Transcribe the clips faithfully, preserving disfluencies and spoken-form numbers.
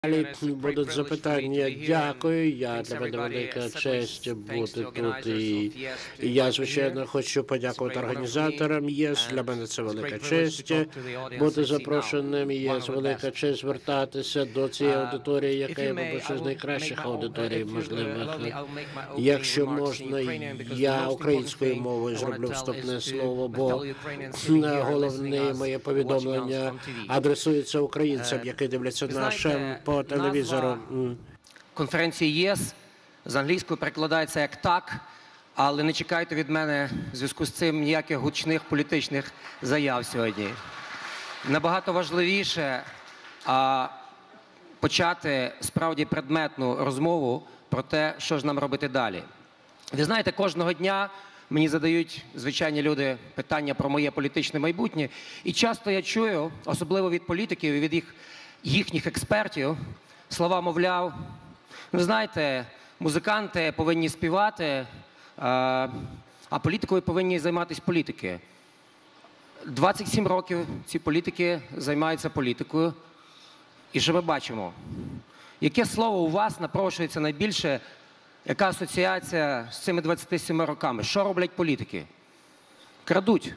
Далі будуть запитання. Дякую. Я для мене велика честь бути тут. І я, звичайно, хочу подякувати організаторам ЄС. Для мене це велика честь бути запрошеним. ЄС велика честь звертатися до цієї аудиторії, яка є, мабуть, з найкращих аудиторій можливих. Якщо можна, я українською мовою зроблю вступне слово, бо головне моє повідомлення адресується українцям, які дивляться наше по телевізору. Конференції ЄС з англійської перекладається як «так», але не чекайте від мене в зв'язку з цим ніяких гучних політичних заяв сьогодні. Набагато важливіше а, почати справді предметну розмову про те, що ж нам робити далі. Ви знаєте, кожного дня мені задають звичайні люди питання про моє політичне майбутнє, і часто я чую, особливо від політиків і від їх їхніх експертів, слова, мовляв, ви знаєте, музиканти повинні співати, а, а політикою повинні займатися політики. двадцять сім років ці політики займаються політикою. І що ми бачимо? Яке слово у вас напрошується найбільше, яка асоціація з цими двадцятьма сімома роками? Що роблять політики? Крадуть.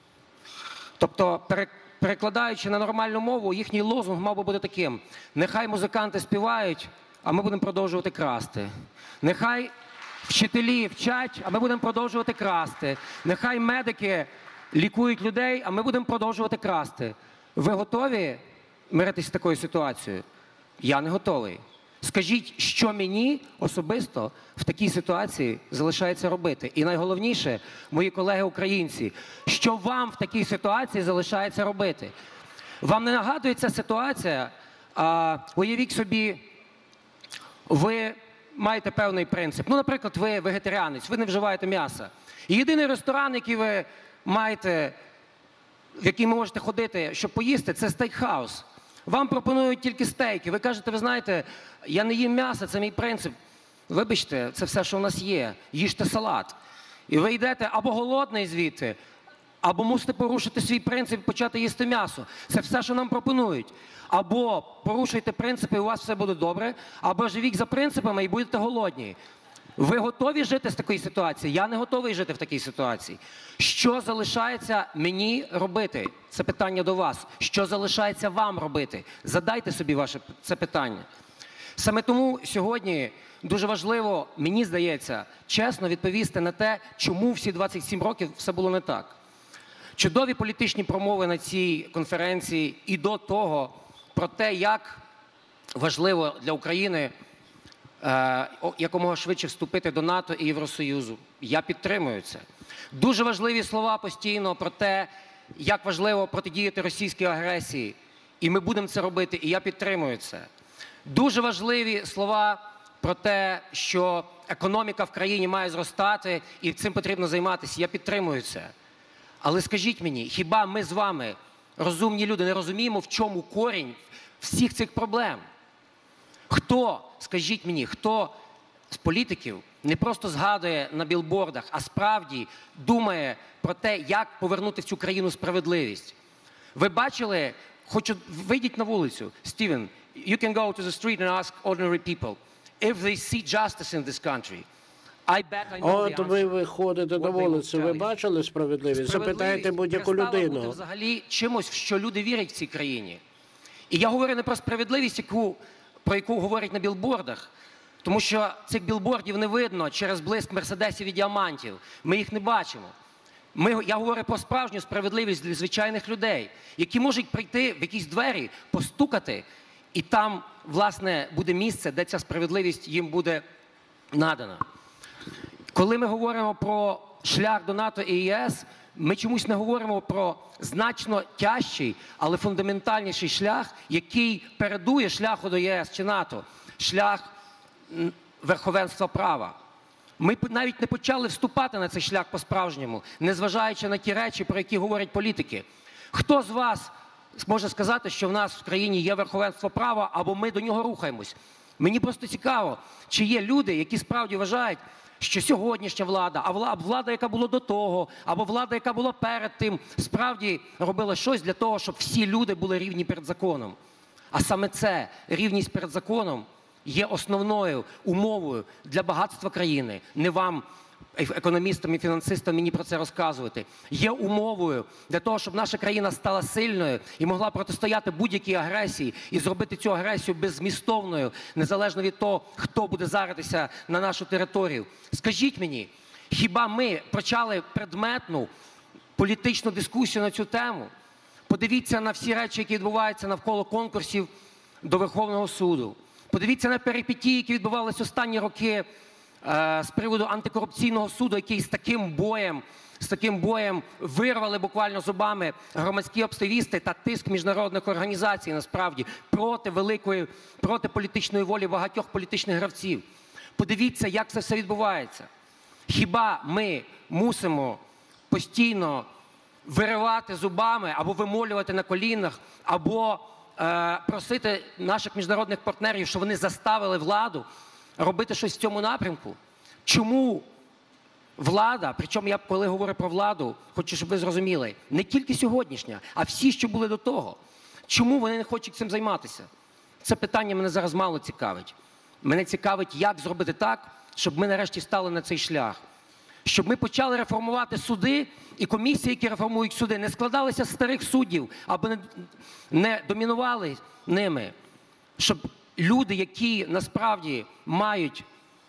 Тобто, перекладаючи на нормальну мову, їхній лозунг мав би бути таким: нехай музиканти співають, а ми будемо продовжувати красти. Нехай вчителі вчать, а ми будемо продовжувати красти. Нехай медики лікують людей, а ми будемо продовжувати красти. Ви готові миритися з такою ситуацією? Я не готовий. Скажіть, що мені особисто в такій ситуації залишається робити? І найголовніше, мої колеги-українці, що вам в такій ситуації залишається робити? Вам не нагадує ця ситуація? А, уявіть собі, ви маєте певний принцип. Ну, наприклад, ви вегетаріанець, ви не вживаєте м'яса. І єдиний ресторан, який ви маєте, в який ви можете ходити, щоб поїсти, це стейкхаус. Вам пропонують тільки стейки. Ви кажете, ви знаєте, я не їм м'ясо, це мій принцип. Вибачте, це все, що в нас є. Їжте салат. І ви йдете або голодний звідти, або мусите порушити свій принцип і почати їсти м'ясо. Це все, що нам пропонують. Або порушуйте принципи, і у вас все буде добре, або живіть за принципами і будете голодні. Ви готові жити з такої ситуації? Я не готовий жити в такій ситуації. Що залишається мені робити? Це питання до вас. Що залишається вам робити? Задайте собі ваше це питання. Саме тому сьогодні дуже важливо, мені здається, чесно відповісти на те, чому всі двадцять сім років все було не так. Чудові політичні промови на цій конференції і до того про те, як важливо для України якомога швидше вступити до НАТО і Євросоюзу. Я підтримую це. Дуже важливі слова постійно про те, як важливо протидіяти російській агресії. І ми будемо це робити, і я підтримую це. Дуже важливі слова про те, що економіка в країні має зростати, і цим потрібно займатися. Я підтримую це. Але скажіть мені, хіба ми з вами, розумні люди, не розуміємо, в чому корінь всіх цих проблем? Хто, скажіть мені, хто з політиків не просто згадує на білбордах, а справді думає про те, як повернути в цю країну справедливість? Ви бачили, хочу, вийдіть на вулицю, Стівен, you can go to the street and ask ordinary people if they see justice in this country. I bet I know the От ви виходите на вулицю, ви бачили справедливість? Запитайте будь-яку людину. Бути взагалі чимось, в що люди вірять в цій країні. І я говорю не про справедливість, яку про яку говорять на білбордах, тому що цих білбордів не видно через блиск мерседесів і діамантів. Ми їх не бачимо. Ми, я говорю про справжню справедливість для звичайних людей, які можуть прийти в якісь двері, постукати, і там, власне, буде місце, де ця справедливість їм буде надана. Коли ми говоримо про шлях до НАТО і ЄС, ми чомусь не говоримо про значно тяжчий, але фундаментальніший шлях, який передує шляху до ЄС чи НАТО. Шлях верховенства права. Ми навіть не почали вступати на цей шлях по-справжньому, незважаючи на ті речі, про які говорять політики. Хто з вас може сказати, що в нас в країні є верховенство права, або ми до нього рухаємось? Мені просто цікаво, чи є люди, які справді вважають, що сьогоднішня влада, а влада, яка була до того, або влада, яка була перед тим, справді робила щось для того, щоб всі люди були рівні перед законом. А саме це, рівність перед законом, є основною умовою для багатства країни. Не вам, економістам і фінансистам, мені про це розказувати. Є умовою для того, щоб наша країна стала сильною і могла протистояти будь-якій агресії і зробити цю агресію беззмістовною, незалежно від того, хто буде заритися на нашу територію. Скажіть мені, хіба ми почали предметну політичну дискусію на цю тему? Подивіться на всі речі, які відбуваються навколо конкурсів до Верховного суду. Подивіться на перипетії, які відбувалися останні роки е, з приводу антикорупційного суду, який з таким боєм, з таким боєм вирвали буквально зубами громадські активісти та тиск міжнародних організацій, насправді, проти великої, проти політичної волі багатьох політичних гравців. Подивіться, як це все відбувається. Хіба ми мусимо постійно виривати зубами або вимолювати на колінах, або е, просити наших міжнародних партнерів, щоб вони заставили владу робити щось в цьому напрямку? Чому влада, причому я, коли говорю про владу, хочу, щоб ви зрозуміли, не тільки сьогоднішня, а всі, що були до того, чому вони не хочуть цим займатися? Це питання мене зараз мало цікавить. Мене цікавить, як зробити так, щоб ми нарешті стали на цей шлях. Щоб ми почали реформувати суди, і комісії, які реформують суди, не складалися з старих суддів, або не, не домінували ними. Щоб люди, які насправді мають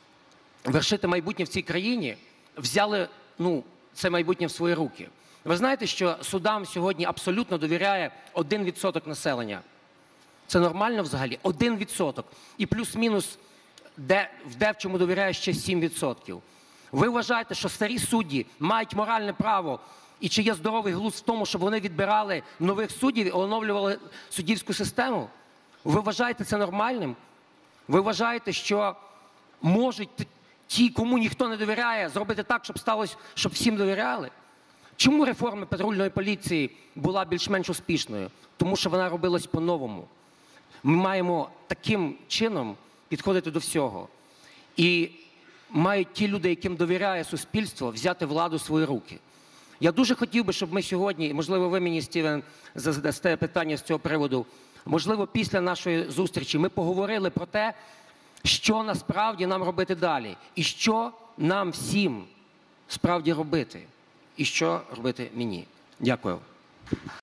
вершити майбутнє в цій країні, взяли ну, це майбутнє в свої руки. Ви знаєте, що судам сьогодні абсолютно довіряє один відсоток населення? Це нормально взагалі? один відсоток. І плюс-мінус де, в дечому довіряє ще сім відсотків. Ви вважаєте, що старі судді мають моральне право, і чи є здоровий глузд в тому, щоб вони відбирали нових суддів і оновлювали суддівську систему? Ви вважаєте це нормальним? Ви вважаєте, що можуть ті, кому ніхто не довіряє, зробити так, щоб сталося, щоб всім довіряли? Чому реформа патрульної поліції була більш-менш успішною? Тому що вона робилась по-новому. Ми маємо таким чином підходити до всього. І мають ті люди, яким довіряє суспільство, взяти владу в свої руки. Я дуже хотів би, щоб ми сьогодні, можливо, ви мені, Стівен, задасте питання з цього приводу, можливо, після нашої зустрічі ми поговорили про те, що насправді нам робити далі, і що нам всім справді робити, і що робити мені. Дякую.